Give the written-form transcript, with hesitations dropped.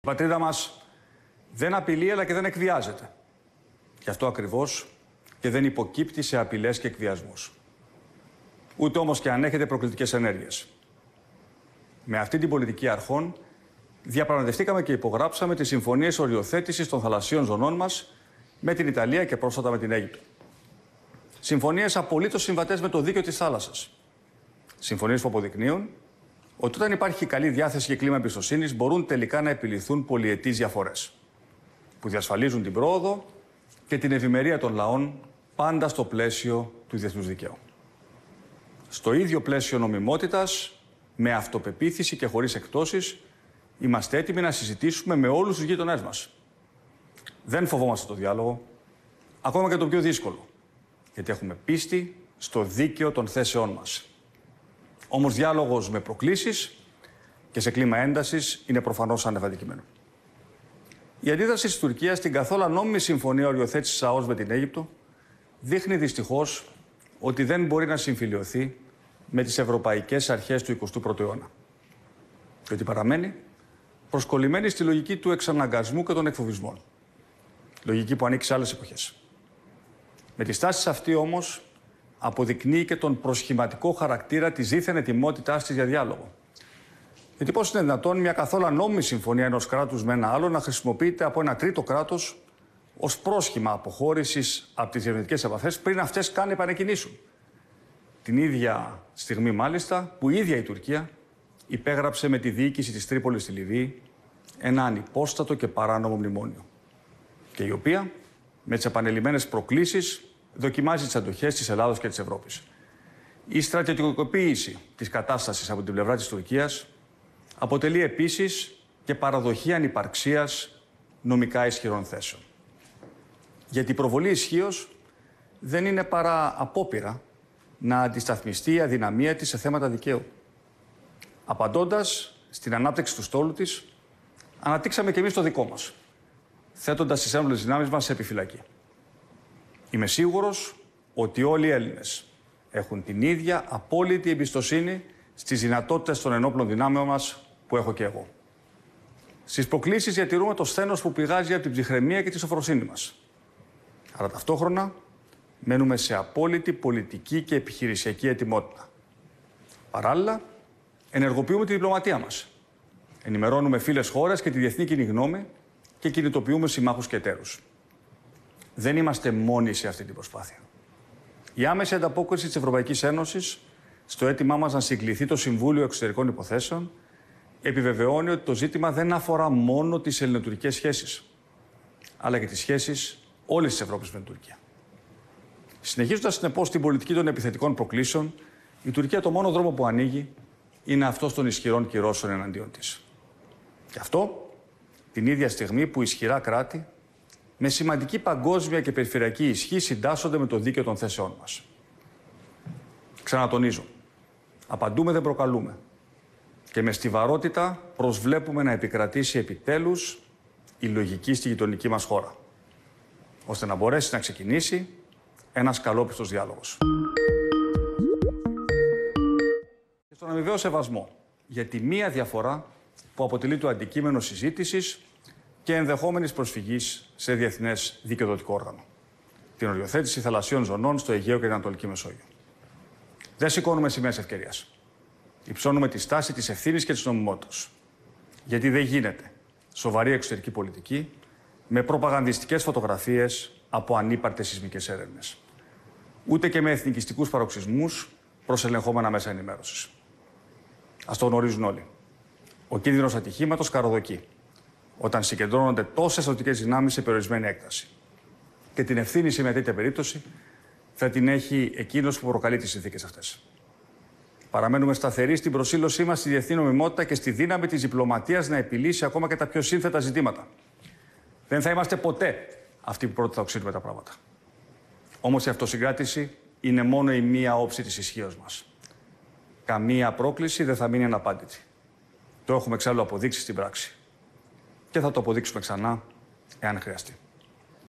Η πατρίδα μας δεν απειλεί αλλά και δεν εκβιάζεται. Γι' αυτό ακριβώς και δεν υποκύπτει σε απειλές και εκβιασμούς. Ούτε όμως και ανέχεται προκλητικές ενέργειες. Με αυτή την πολιτική αρχών διαπραγματευτήκαμε και υπογράψαμε τις συμφωνίες οριοθέτησης των θαλασσίων ζωνών μας με την Ιταλία και πρόσφατα με την Αίγυπτο. Συμφωνίες απολύτως συμβατές με το δίκαιο της θάλασσας. Συμφωνίες που αποδεικνύουν ότι όταν υπάρχει καλή διάθεση και κλίμα εμπιστοσύνης μπορούν τελικά να επιληθούν πολυετείς διαφορές που διασφαλίζουν την πρόοδο και την ευημερία των λαών πάντα στο πλαίσιο του διεθνούς δικαίου. Στο ίδιο πλαίσιο νομιμότητας, με αυτοπεποίθηση και χωρίς εκπτώσεις, είμαστε έτοιμοι να συζητήσουμε με όλους τους γείτονές μας. Δεν φοβόμαστε το διάλογο, ακόμα και το πιο δύσκολο, γιατί έχουμε πίστη στο δίκαιο των θέσεών μας. Όμως διάλογος με προκλήσεις και σε κλίμα έντασης είναι προφανώς άνευ αντικειμένου. Η αντίδραση της Τουρκίας στην καθόλου ανώμιμη συμφωνία οριοθέτησης ΑΟΣ με την Αίγυπτο δείχνει δυστυχώς ότι δεν μπορεί να συμφιλιωθεί με τις ευρωπαϊκές αρχές του 21ου αιώνα. Και ότι παραμένει προσκολλημένη στη λογική του εξαναγκασμού και των εκφοβισμών. Λογική που ανήκει σε άλλες εποχές. Με τη στάση αυτή όμως αποδεικνύει και τον προσχηματικό χαρακτήρα της δίθεν ετοιμότητάς της για διάλογο. Γιατί πώς είναι δυνατόν μια καθόλου ανώμιμη συμφωνία ενός κράτους με ένα άλλο να χρησιμοποιείται από ένα τρίτο κράτος ως πρόσχημα αποχώρησης από τις διερευνητικές επαφές πριν αυτές καν επανεκκινήσουν. Την ίδια στιγμή, μάλιστα, που η ίδια η Τουρκία υπέγραψε με τη διοίκηση της Τρίπολης στη Λιβύη ένα ανυπόστατο και παράνομο μνημόνιο. Και η οποία, με τις επανελειμμένες προκλήσεις, δοκιμάζει τις αντοχές της Ελλάδος και της Ευρώπης. Η στρατιωτικοποίηση της κατάστασης από την πλευρά της Τουρκίας αποτελεί επίσης και παραδοχή ανυπαρξίας νομικά ισχυρών θέσεων. Γιατί η προβολή ισχύως δεν είναι παρά απόπειρα να αντισταθμιστεί η αδυναμία της σε θέματα δικαίου. Απαντώντας στην ανάπτυξη του στόλου της, αναπτύξαμε και εμείς το δικό μας, θέτοντας τις ένοπλες δυνάμεις μας σε επιφυλακή. Είμαι σίγουρος ότι όλοι οι Έλληνες έχουν την ίδια απόλυτη εμπιστοσύνη στις δυνατότητες των ενόπλων δυνάμεων μας που έχω και εγώ. Στις προκλήσεις διατηρούμε το σθένος που πηγάζει από την ψυχραιμία και τη σοφροσύνη μας. Αλλά ταυτόχρονα μένουμε σε απόλυτη πολιτική και επιχειρησιακή ετοιμότητα. Παράλληλα, ενεργοποιούμε τη διπλωματία μας. Ενημερώνουμε φίλες χώρες και τη διεθνή κοινή γνώμη και κινητοποιούμε συμμάχους και εταίρους. Δεν είμαστε μόνοι σε αυτή την προσπάθεια. Η άμεση ανταπόκριση της Ευρωπαϊκής Ένωσης στο αίτημά μας να συγκληθεί το Συμβούλιο Εξωτερικών Υποθέσεων επιβεβαιώνει ότι το ζήτημα δεν αφορά μόνο τις ελληνοτουρκικές σχέσεις, αλλά και τις σχέσεις όλης της Ευρώπης με την Τουρκία. Συνεχίζοντας συνεπώς την πολιτική των επιθετικών προκλήσεων, η Τουρκία το μόνο δρόμο που ανοίγει είναι αυτός των ισχυρών κυρώσεων εναντίον της. Και αυτό την ίδια στιγμή που ισχυρά κράτη με σημαντική παγκόσμια και περιφερειακή ισχύ συντάσσονται με το δίκαιο των θέσεών μας. Ξανατονίζω, απαντούμε δεν προκαλούμε και με στιβαρότητα προσβλέπουμε να επικρατήσει επιτέλους η λογική στη γειτονική μας χώρα, ώστε να μπορέσει να ξεκινήσει ένας καλόπιστος διάλογος. Και στον αμοιβαίο σεβασμό για τη μία διαφορά που αποτελεί το αντικείμενο συζήτησης και ενδεχόμενης προσφυγής σε διεθνές δικαιοδοτικό όργανο. Την οριοθέτηση θαλασσίων ζωνών στο Αιγαίο και την Ανατολική Μεσόγειο. Δεν σηκώνουμε σημαίες ευκαιρίας. Υψώνουμε τη στάση της ευθύνης και της νομιμότητας. Γιατί δεν γίνεται σοβαρή εξωτερική πολιτική με προπαγανδιστικές φωτογραφίες από ανύπαρτες σεισμικές έρευνες. Ούτε και με εθνικιστικούς παροξισμούς προς ελεγχόμενα μέσα ενημέρωσης. Ας το γνωρίζουν όλοι. Ο κίνδυνος ατυχήματος καροδοκεί όταν συγκεντρώνονται τόσες στρατιωτικές δυνάμεις σε περιορισμένη έκταση. Και την ευθύνη σε μια τέτοια περίπτωση θα την έχει εκείνος που προκαλεί τις συνθήκες αυτές. Παραμένουμε σταθεροί στην προσήλωσή μας στη διεθνή νομιμότητα και στη δύναμη της διπλωματίας να επιλύσει ακόμα και τα πιο σύνθετα ζητήματα. Δεν θα είμαστε ποτέ αυτοί που πρώτοι θα οξύνουμε τα πράγματα. Όμως η αυτοσυγκράτηση είναι μόνο η μία όψη της ισχύως μας. Καμία πρόκληση δεν θα μείνει αναπάντητη. Το έχουμε εξάλλου αποδείξει στην πράξη. Και θα το αποδείξουμε ξανά, εάν χρειαστεί.